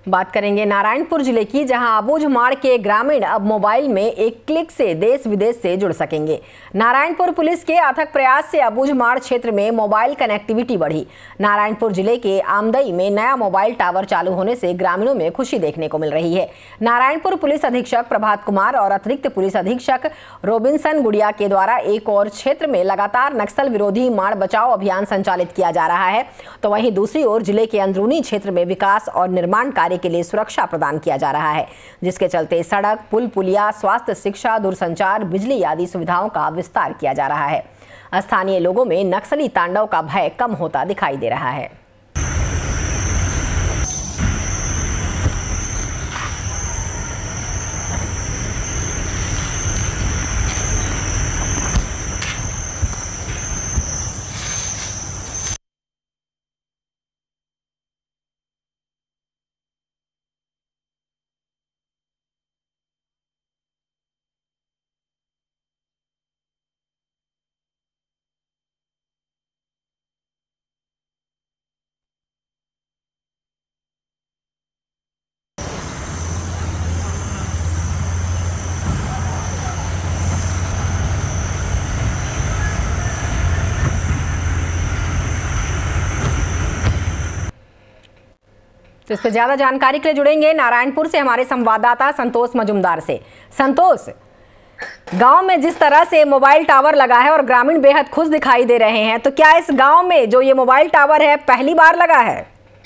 बात करेंगे नारायणपुर जिले की, जहां अबूझमाड़ के ग्रामीण अब मोबाइल में एक क्लिक से देश विदेश से जुड़ सकेंगे। नारायणपुर पुलिस के अथक प्रयास से अबूझमाड़ क्षेत्र में मोबाइल कनेक्टिविटी बढ़ी। नारायणपुर जिले के आमदई में नया मोबाइल टावर चालू होने से ग्रामीणों में खुशी देखने को मिल रही है। नारायणपुर पुलिस अधीक्षक प्रभात कुमार और अतिरिक्त पुलिस अधीक्षक रोबिन्सन गुड़िया के द्वारा एक और क्षेत्र में लगातार नक्सल विरोधी माड़ बचाओ अभियान संचालित किया जा रहा है, तो वहीं दूसरी ओर जिले के अंदरूनी क्षेत्र में विकास और निर्माण कार्य के लिए सुरक्षा प्रदान किया जा रहा है, जिसके चलते सड़क, पुल, पुलिया, स्वास्थ्य, शिक्षा, दूरसंचार, बिजली आदि सुविधाओं का विस्तार किया जा रहा है। स्थानीय लोगों में नक्सली तांडव का भय कम होता दिखाई दे रहा है। तो इस पर ज्यादा जानकारी के लिए जुड़ेंगे नारायणपुर से हमारे संवाददाता संतोष मजुमदार से। संतोष, गांव में जिस तरह से मोबाइल टावर लगा है और ग्रामीण बेहद खुश दिखाई दे रहे हैं, तो क्या इस गांव में जो ये मोबाइल टावर है पहली बार लगा है?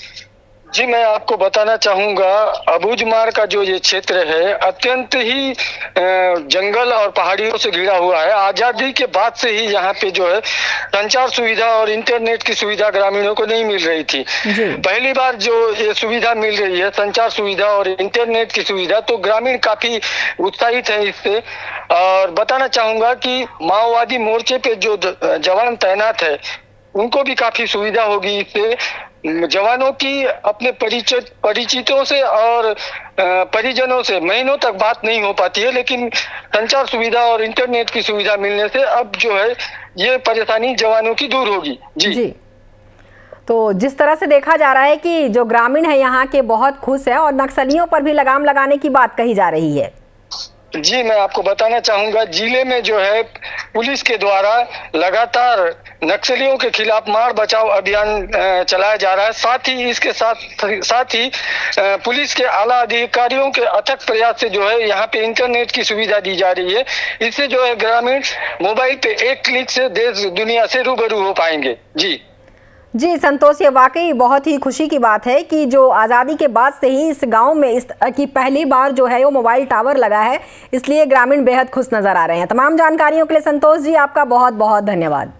जी, मैं आपको बताना चाहूंगा, अबूझमाड़ का जो ये क्षेत्र है अत्यंत ही जंगल और पहाड़ियों से घिरा हुआ है। आजादी के बाद से ही यहाँ पे जो है संचार सुविधा और इंटरनेट की सुविधा ग्रामीणों को नहीं मिल रही थी। पहली बार जो ये सुविधा मिल रही है, संचार सुविधा और इंटरनेट की सुविधा, तो ग्रामीण काफी उत्साहित है इससे। और बताना चाहूंगा कि माओवादी मोर्चे पे जो जवान तैनात है उनको भी काफी सुविधा होगी इससे। जवानों की अपने परिचितों से और परिजनों से महीनों तक बात नहीं हो पाती है, लेकिन संचार सुविधा और इंटरनेट की सुविधा मिलने से अब जो है ये परेशानी जवानों की दूर होगी। जी। तो जिस तरह से देखा जा रहा है कि जो ग्रामीण है यहाँ के बहुत खुश है और नक्सलियों पर भी लगाम लगाने की बात कही जा रही है। जी, मैं आपको बताना चाहूंगा, जिले में जो है पुलिस के द्वारा लगातार नक्सलियों के खिलाफ मार बचाओ अभियान चलाया जा रहा है। साथ ही इसके साथ ही पुलिस के आला अधिकारियों के अथक प्रयास से जो है यहाँ पे इंटरनेट की सुविधा दी जा रही है। इससे जो है ग्रामीण मोबाइल पे एक क्लिक से देश दुनिया से रूबरू हो पाएंगे। जी संतोष, ये वाकई बहुत ही खुशी की बात है कि जो आज़ादी के बाद से ही इस गांव में इस की पहली बार जो है वो मोबाइल टावर लगा है, इसलिए ग्रामीण बेहद खुश नजर आ रहे हैं। तमाम जानकारियों के लिए संतोष जी आपका बहुत बहुत धन्यवाद।